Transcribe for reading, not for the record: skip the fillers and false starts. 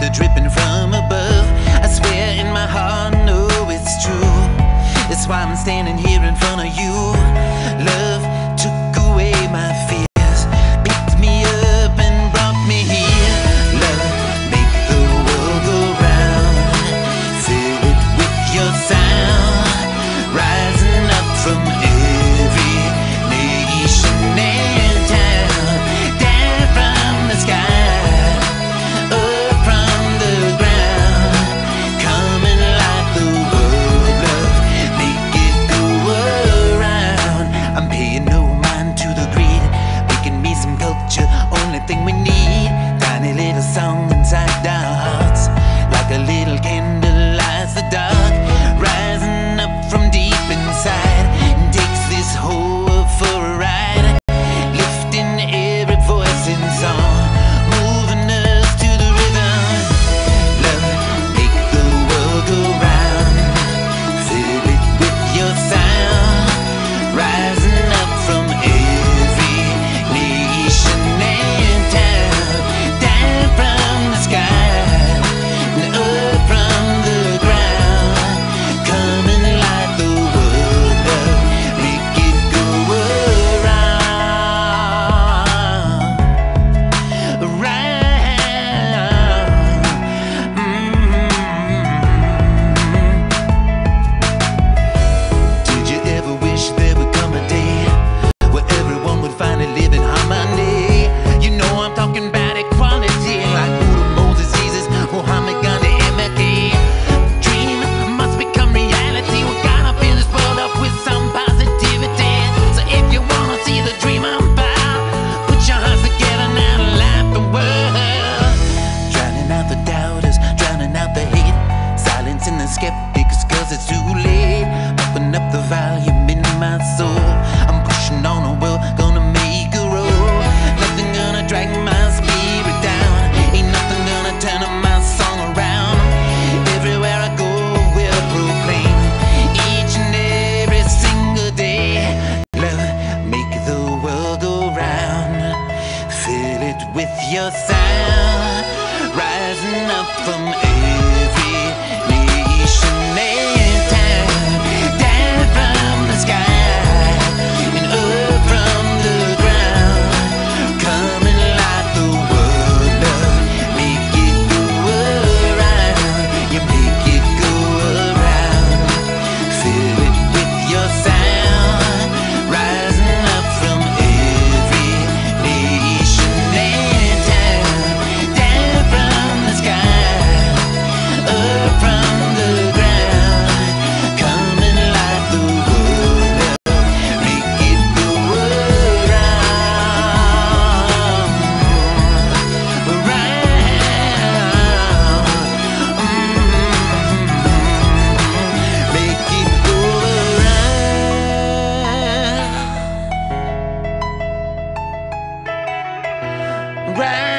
water dripping from above. I swear in my heart, no, it's true. That's why I'm standing here in front of you. Love took away my fears, picked me up and brought me here. Love, make the world go round, fill it with your sound, rising up from every nation and town, down from the sky, up from the ground, coming like the world. Love, make it go around. I'm paying no mind to the greed, making me some culture, only thing we need. Tiny little song inside our hearts, like a little candle lights the dark, rising up from deep inside, and takes this whole world for a ride, lifting every voice in song, moving us to the rhythm. Love, make the world go round, fill it with your sound, rising up from every nation and town, down from the sky and up from the ground, coming like the world. Love, make it go around, Did you ever wish there would come a day where everyone would finally live in harmony? You know I'm talking about equality, like Buddha, Moses, Jesus, Muhammad, Gandhi, MLK. Dream must become reality. We gotta fill this world up with some positivity. So if you wanna see the dream unfold, put your hands together now to light the world. Drowning out the doubters, drowning out the hate, silencing the skeptics cause it's too late. Open up the volume in my soul, I'm pushing on a world, gonna make a roll. Nothing gonna drag my spirit down, ain't nothing gonna turn my song around. Everywhere I go we'll proclaim, each and every single day. Love, make the world go round, fill it with your sound, rising up from every nation and town, down from the sky and up from the ground, coming like the world. Love, make it go around, you make it go around, fill it with your sound, rising up from every nation and town, down from the sky, up from the ground, coming like the world. Love, make it go around, make it go around,